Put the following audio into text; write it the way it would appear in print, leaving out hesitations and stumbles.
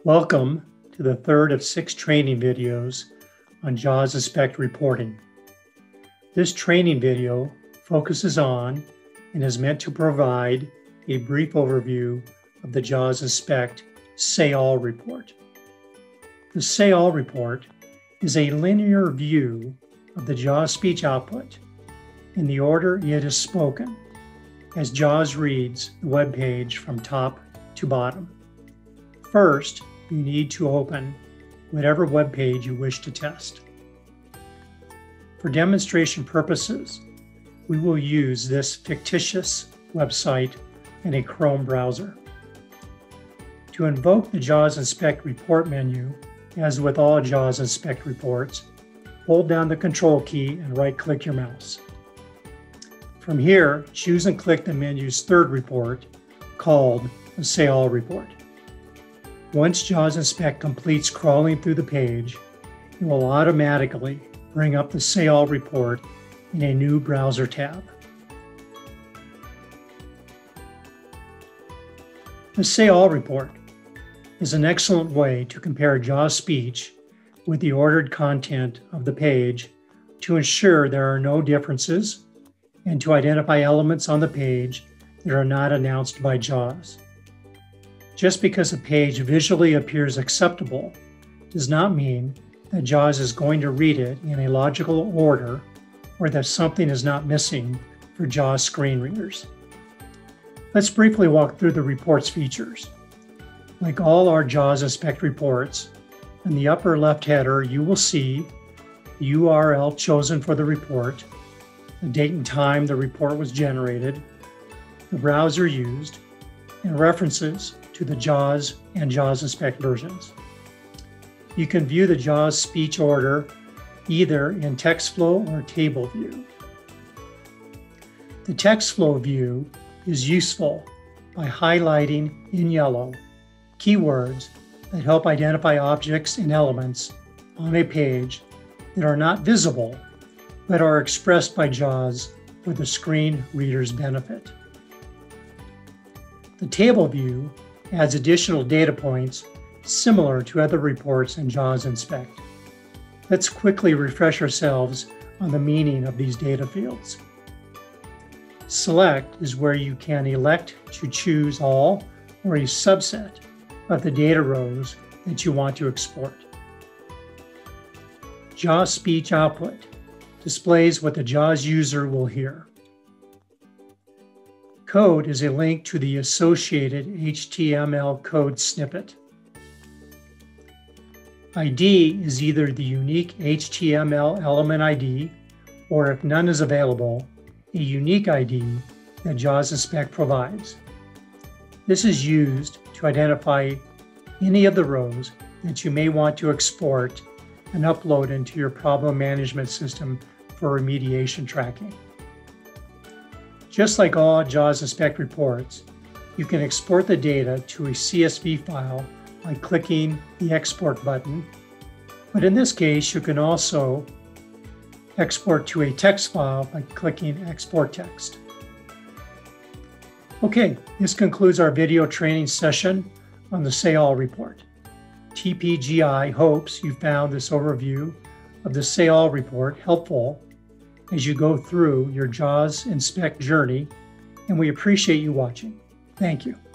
Welcome to the third of 6 training videos on JAWS Inspect reporting. This training video focuses on and is meant to provide a brief overview of the JAWS Inspect Say All report. The Say All report is a linear view of the JAWS speech output in the order it is spoken, as JAWS reads the web page from top to bottom. First, you need to open whatever web page you wish to test. For demonstration purposes, we will use this fictitious website in a Chrome browser. To invoke the JAWS Inspect report menu, as with all JAWS Inspect reports, hold down the Control key and right-click your mouse. From here, choose and click the menu's third report, called the Say All report. Once JAWS Inspect completes crawling through the page, it will automatically bring up the Say All report in a new browser tab. The Say All report is an excellent way to compare JAWS speech with the ordered content of the page to ensure there are no differences and to identify elements on the page that are not announced by JAWS. Just because a page visually appears acceptable does not mean that JAWS is going to read it in a logical order or that something is not missing for JAWS screen readers. Let's briefly walk through the report's features. Like all our JAWS Inspect reports, in the upper left header you will see the URL chosen for the report, the date and time the report was generated, the browser used, and references to the JAWS and JAWS Inspect versions. You can view the JAWS speech order either in text flow or table view. The text flow view is useful by highlighting in yellow keywords that help identify objects and elements on a page that are not visible but are expressed by JAWS for the screen reader's benefit. The table view adds additional data points similar to other reports in JAWS Inspect. Let's quickly refresh ourselves on the meaning of these data fields. Select is where you can elect to choose all or a subset of the data rows that you want to export. JAWS speech output displays what the JAWS user will hear. Code is a link to the associated HTML code snippet. ID is either the unique HTML element ID, or if none is available, a unique ID that JAWS Inspect provides. This is used to identify any of the rows that you may want to export and upload into your problem management system for remediation tracking. Just like all JAWS Inspect reports, you can export the data to a CSV file by clicking the Export button, but in this case, you can also export to a text file by clicking Export Text. Okay, this concludes our video training session on the Say All report. TPGI hopes you found this overview of the Say All report helpful as you go through your JAWS Inspect journey, and we appreciate you watching. Thank you.